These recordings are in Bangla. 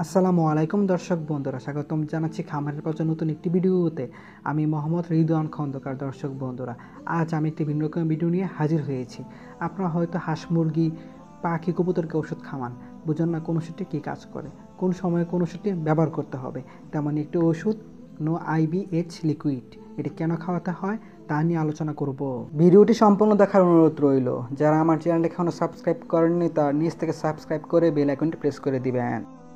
আসসালামু আলাইকুম দর্শক বন্ধুরা, স্বাগতম জানাচ্ছি খামারের পর্যায়ে নতুন একটি ভিডিওতে। আমি মোহাম্মদ রিদওয়ান খন্দকার। দর্শক বন্ধুরা, আজ আমি একটি ভিন্ন রকম ভিডিও নিয়ে হাজির হয়েছি। আপনারা হয়তো হাঁস মুরগি পাখি কবুতরকে ওষুধ খাওয়ান, বুঝুন না কোন ওষুধটি কী কাজ করে, কোন সময়ে কোন ওষুধটি ব্যবহার করতে হবে। তেমন একটি ওষুধ নো আইবিএইচ লিকুইড, এটি কেন খাওয়াতে হয় তা নিয়ে আলোচনা করব। ভিডিওটি সম্পূর্ণ দেখার অনুরোধ রইল। যারা আমার চ্যানেল এখনও সাবস্ক্রাইব করেননি তার নিচ থেকে সাবস্ক্রাইব করে বেল আইকনটি প্রেস করে দিবেন।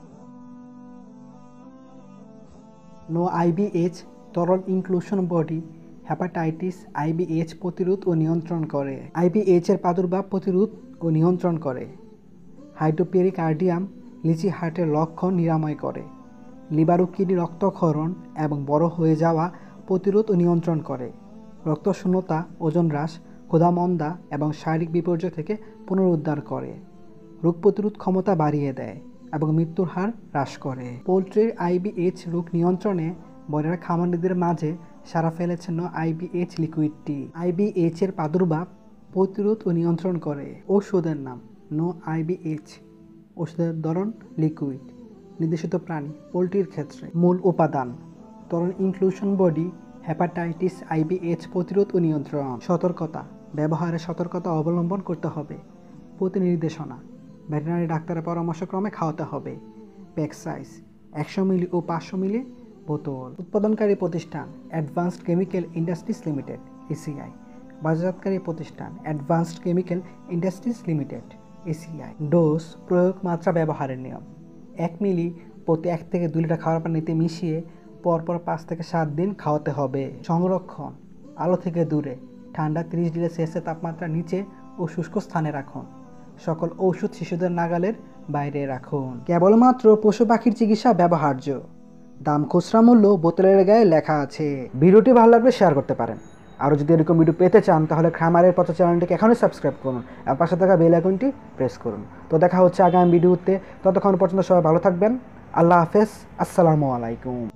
নো আইবিএইচ তরল ইনক্লুশন বডি হেপাটাইটিস আইবিএইচ প্রতিরোধ ও নিয়ন্ত্রণ করে। আইবিএইচ এর প্রাদুর্ভাব প্রতিরোধ ও নিয়ন্ত্রণ করে। হাইড্রোপেরিকার্ডিয়াম লিচি হার্টের লক্ষণ নিরাময় করে। লিভার ও কিডনি রক্তক্ষরণ এবং বড় হয়ে যাওয়া প্রতিরোধ ও নিয়ন্ত্রণ করে। রক্তশূন্যতা, ওজন হ্রাস, ক্ষুধামন্দা এবং শারীরিক বিপর্যয় থেকে পুনরুদ্ধার করে। রোগ প্রতিরোধ ক্ষমতা বাড়িয়ে দেয় এবং মৃত্যুর হার হ্রাস করে। পোলট্রির আইবিএইচ রোগ নিয়ন্ত্রণে ব্রয়লার খামারিদের মাঝে সাড়া ফেলেছে নো আইবিএইচ লিকুইডটি। আইবিএইচ এর প্রাদুর্ভাব প্রতিরোধ ও নিয়ন্ত্রণ করে। ওষুধের নাম নো আইবিএইচ। ওষুধের ধরন লিকুইড। নির্দেশিত প্রাণী পোলট্রির ক্ষেত্রে। মূল উপাদান তরল ইনক্লুশন বডি হেপাটাইটিস আইবিএইচ প্রতিরোধ ও নিয়ন্ত্রণ। সতর্কতা, ব্যবহারে সতর্কতা অবলম্বন করতে হবে। প্রতি নির্দেশনা ভেটেরিনারি ডাক্তারের পরামর্শক্রমে খাওয়াতে হবে। প্যাক সাইজ 100 মিলি ও 500 মিলি বোতল। উৎপাদনকারী প্রতিষ্ঠান advanced chemical industries limited ACI. বাজারজাতকারী প্রতিষ্ঠান advanced chemical industries limited ACI. Dose, প্রয়োগ, মাত্রা, ব্যবহারের নিয়ম। 1 মিলি প্রতি 1 থেকে 2 লিটার খাবার পানিতে মিশিয়ে পরপর 5 থেকে 7 দিন খাওয়াতে হবে। সংরক্ষণ আলো থেকে দূরে, ঠান্ডা 30 ডিগ্রি সেলসিয়াস তাপমাত্রা নিচে ও শুষ্ক স্থানে রাখুন। সকল ঔষধ শিশুদের নাগালের বাইরে রাখুন। কেবলমাত্র পশু পাখির চিকিৎসা ব্যবহার্য। দাম খুচরা মূল্য বোতলের গায়ে লেখা আছে। ভিডিওটি ভালো লাগলে শেয়ার করতে পারেন। আরও যদি এরকম ভিডিও পেতে চান তাহলে খামারের পথ চ্যানেলটিকে এখনই সাবস্ক্রাইব করুন আর পাশে থাকা বেল আইকনটি প্রেস করুন। তো দেখা হচ্ছে আগামী ভিডিওতে। ততক্ষণ পর্যন্ত সবাই ভালো থাকবেন। আল্লাহ হাফেজ। আসসালামু আলাইকুম।